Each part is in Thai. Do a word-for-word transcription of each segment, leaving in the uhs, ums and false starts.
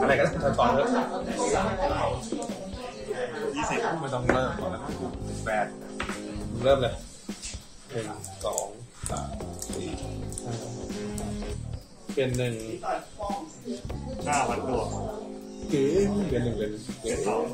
อะไรก็ได้ตอนเริ่มยี่สิบไม่ต้องเริ่มก่อนนะแปดเริ่มเลยหนึ่งสองสามสี่ห้าเป็นหนึ่งหน้าวัดดวงเก๋เป็นหนึ่งเป็นเจ็ดสอง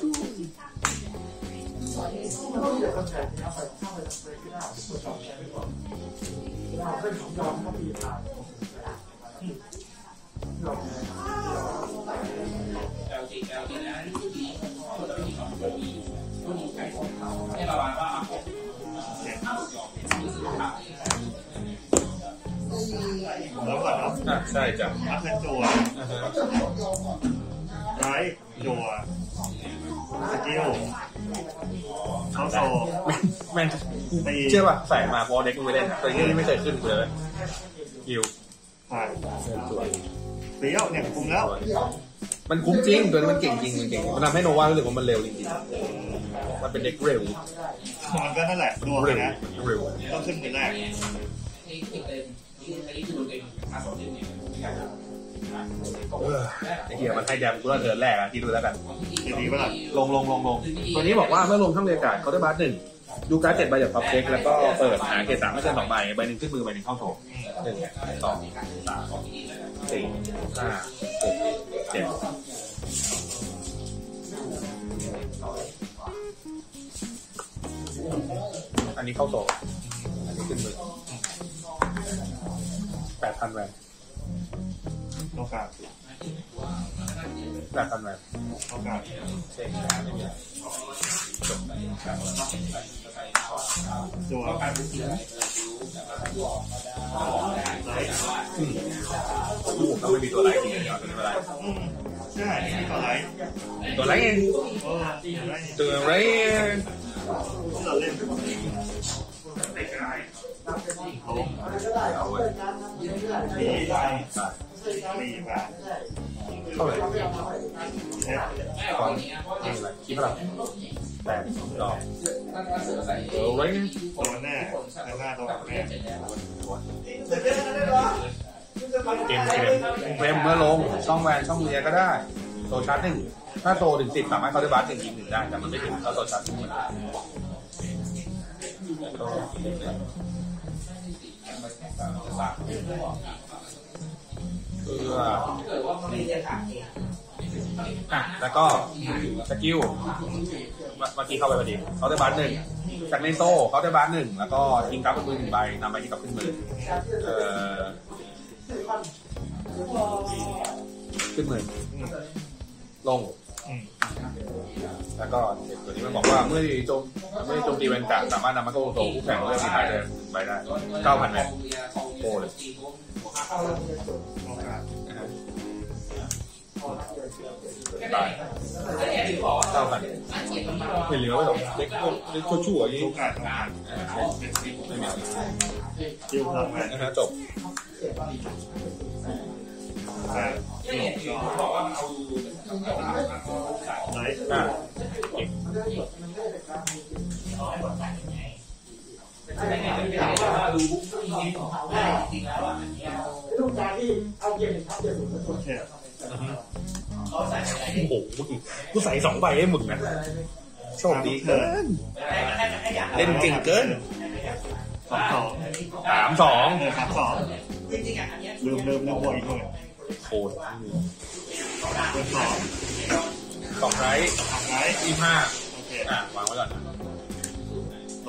แล้วก่อนเนาะอ่ะใช่จ้ะอัพเป็นจัวไรจัวสกิลเขาโซแม่งเชื่อป่ะใส่มาพอเด็กมึงไปเล่นแต่ยังไม่เคยขึ้นเลยยิวผ่านเปรี้ยวเนี่ยคุ้มแล้วมันคุ้มจริงตัวนี้มันเก่งจริงมันเก่งมันทำให้โนวารู้สึกว่ามันเร็วจริงๆมันเป็นเด็กเร็วมันก็นั่นแหละดวงนะเร็วต้องขึ้นเป็นแรกไอ้เหี้ยมันให้แดมกูแล้วเดินแรกอ่ะที่ดูแล้วกันดีป่ะล่ะลงลงลงลงตัวนี้บอกว่าเมื่อลงช่องเรียกการเขาได้บัสหนึ่งดูการ์ดเจ็ดใบจากท็อปเช็คแล้วก็เปิดหาเกรดสามไม่เกินสองใบใบหนึ่งขึ้นมือใบหนึ่งเข้าโถหนึ่งสองสามสี่ห้าหกเจ็ดอันนี้เข้าโถอันนี้ขึ้นมือแปดพันแวนโอกาสแปดพันแวนโอกาสเช็คจัวกูต้องไม่มีตัวไลท์จริงๆเอาตัวนี้มาไลท์ใช่มีตัวไลท์ตัวไลท์เองตัวไลท์เราเล่นเอาเว้ยดีไปดีไปเท่าไหร่เอ๊ะตอนนี้อะไรคิดเท่าไหร่แปดสองดอกตัวไลท์โดนแน่หน้าโดนแน่เกมเกมเกมเมื่อลงช่องแวนช่องเรียก็ได้โซชาร์จหนึ่งถ้าโซถึงสิบสามารถเข้าได้บัสหนึ่งยิงหนึ่งได้แต่มันไม่ถึงก็โซชาร์จหนึ่งเอออ่ะแล้วก็สกิลเมื่อกี้เข้าไปพอดีเขาได้บัสหนึ่งจากในโซ่เขาได้บัสหนึ่งแล้วก็ยิงกลับมือหนึ่งใบนำใบที่กลับขึ้นมือเอ่อขึ้นมือลงแล้วก็ตัวนี้มันบอกว่าเมื่อโจมเมื่อโจมตีแวนการ์ดสามารถนำมาเข้าโซ่คู่แข่งเลือกสีท้ายได้ใบได้เก้าพันแวนโอ้เลยตายเก้าพันไม่เหลือไว้หรอกเด็กเด็กชั่วๆอย่างนี้ไม่มีจิ้วพลังแวนนะฮะจบไหนอ่ะลูกการที่เอาเกียร์ทับเกียร์สุดๆโอ้โหกูใส่สองใบให้มึงนะโชคดีเกินเล่นเก่งเกินสองสองสามสองสามสองลืมลืมลืมบวกอีกหนึ่งโคตรเป็นสองสองไรสองไรยี่ห้าอ่ะวางไว้ก่อนโอ้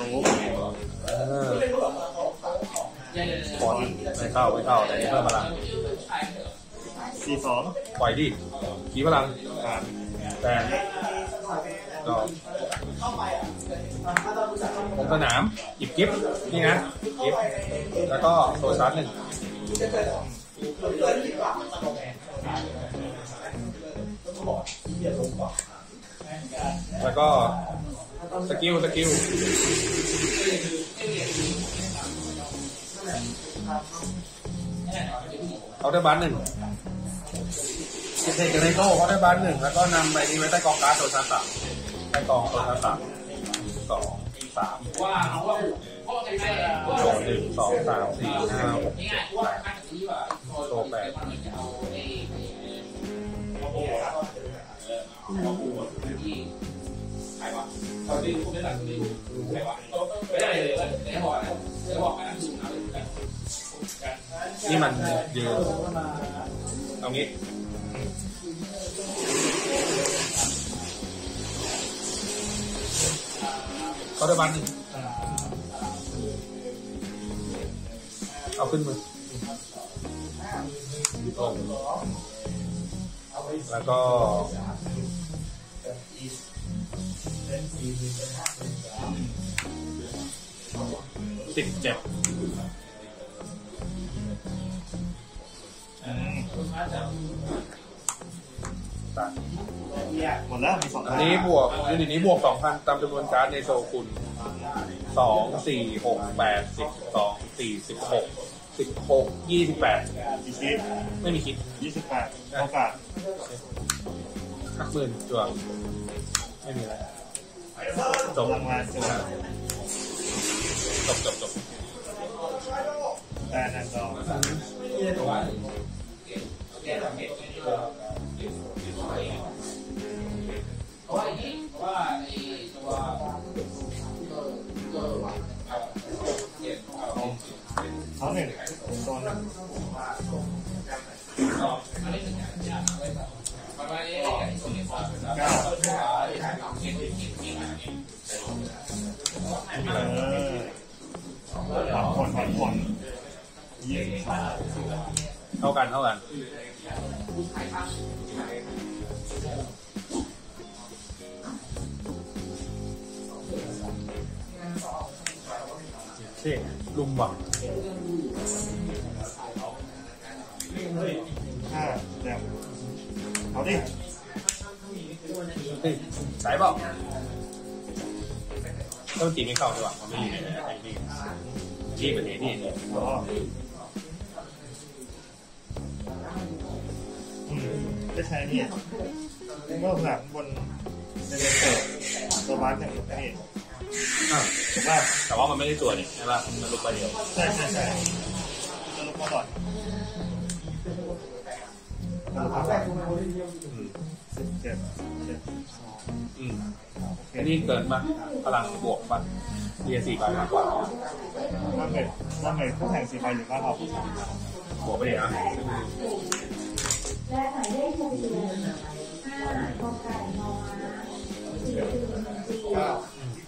พอไม่เข้าไม่เข้าแต่นี่เพิ่มพลังสี่สองปล่อยดิขี้พลังแต่ก็ผมสนามหยิบกิฟต์นี่นะกิฟต์แล้วก็โซชาร์จหนึ่งแล้วก็สกิลสกิลเขาได้บันหนึ่งเทคกับไนโต้เขาได้บันหนึ่งแล้วก็นำไปนี้ไว้ใต้กองการ์ดโซชาร์จสามใต้กองโซชาร์จสามสองสามโซหนึ่งสองสามสี่ห้าหกเจ็ดแปดโซแปดนี่มันยืนตรงนี้เขาได้บันหนึ่งเอาขึ้นมือลงแล้วก็สิบเจ็ดหมดแล้วมีสองอันนี้บวกยูนิตนี้บวกสองพันตามจำนวนการ์ดในโซคุณสองสี่หกแปดสิบสองสี่สิบหกสิบหกยี่สิบแปดกี่คิดไม่มีคิดยี่สิบแปดโอกาสหักหมื่นจั่วไม่มีอะไรจบรางวัลจัวจบจบจบแต่นันดอเขาหนึ่งโซนหนึ่งเก้าเออผ่อนผ่อนผ่อนผ่อนยี่สิบสามเท่ากันเท่ากันโอเคลุมว่ะห้าแดมเอาดิสายเปล่าต้องตีไม่เข้าดีกว่ามันไม่อยู่ในไอ้นี่ที่ประเทศนี่เนี่ยอ๋ออืมได้ใช้นี่เมื่อหลังบนในเรื่องเปิดตัวบ้านอย่างนี้อ่ะถูกป่ะแต่ว่ามันไม่ได้ตัวนี่ใช่ป่ะมันลุกไปเดียวใช่ใช่ใช่จะลุกมาก่อนจะลุกมาก่อนอืมสิบเจ็ดเจ็ดสองอืมโอเคอันนี้เกินป่ะพลังบวกป่ะเรียสี่ใบมากกว่าถ้าเกิดถ้าเกิดคู่แข่งสี่ใบหรือมากกว่าบวกไปเดี๋ยวนะและหมายเลขหกสิบห้ากอไก่นอม้าสี่สี่สี่สี่ต่อ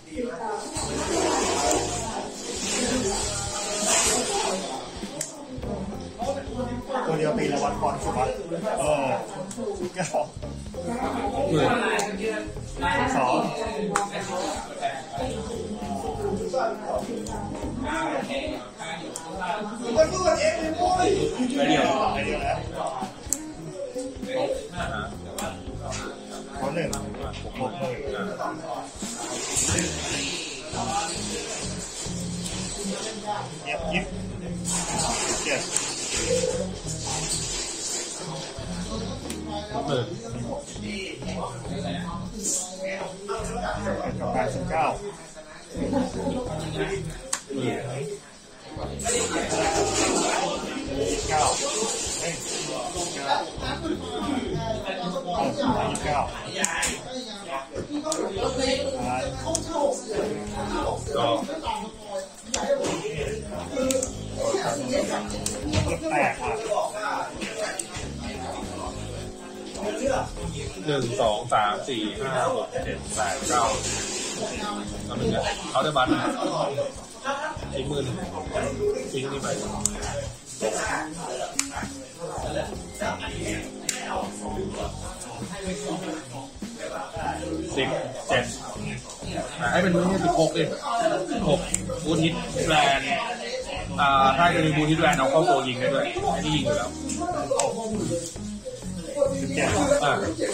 ตัวเดียวปีละวันก่อนถูกป่ะเออเก้าหมื่นสองไปเดียวไปเดียวแล้วอ่าขอหนึ่งหกหกหมื่นอ่าเงียบยิบเจ็ดหมื่นแปดสิบเก้าหมื่นเก้าเอ้ยเก้าเออยี่สิบเก้าอ่าก็แปดอ่ะหนึ่งสองสามสี่ห้าหกเจ็ดแปดเก้าตอนนึงเนี่ยเขาได้บัตรอีกหมื่นทิ้งนี่ไปสิบเจ็ดให้เป็นมือที่สิบหกดิหกบูทิสแบรนด์อ่าถ้าจะมีบูทิสแบรนด์เอาเข้าตัวยิงได้ด้วยที่ยิงอยู่แล้วสิบเจ็ดอ่า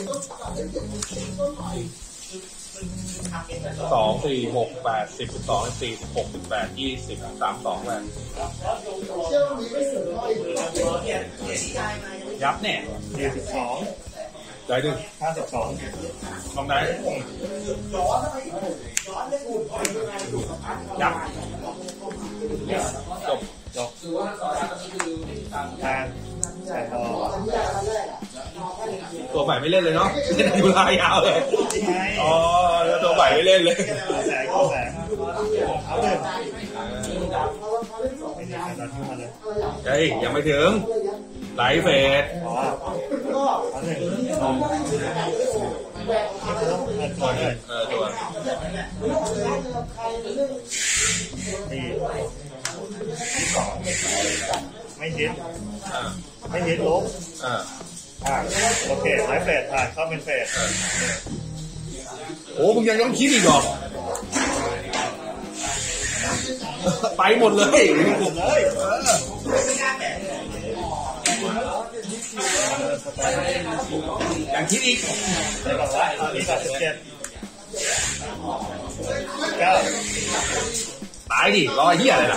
สองสี่หกแปดสิบสิบสองสี่สิบหกสิบแปดยี่สิบสามสองแหวนยับเนี่ยยี่สิบสองได้ดึงห้าสิบสองลองได้ยับจบจบแทนแทนต่อตัวใหม่ไม่เล่นเลยเนาะเล่นยูรายาวเลยจริงไงอ๋อแล้วตัวใบไม่เล่นเลยแสงแสงเอาเลยไม่ดีขนาดนี้มาเลยเฮ้ยยังไม่ถึงไลฟ์เฟสอ๋อเอาหนึ่งสองนี่คือต้องเงินตัวด้วยเออตัวดีที่สองไม่ฮิตอ่าไม่ฮิตลบอ่าอ่าโอเคไลฟ์เฟสผ่านเข้าเป็นเฟสโอ้มึงยังต้องคิดอีกเหรอไปหมดเลยหมดเลยเออยังคิดอีกได้บอกว่าตอนนี้ก็สิบเจ็ดเก้าตายดิรอเหี้ยอะไรล่ะ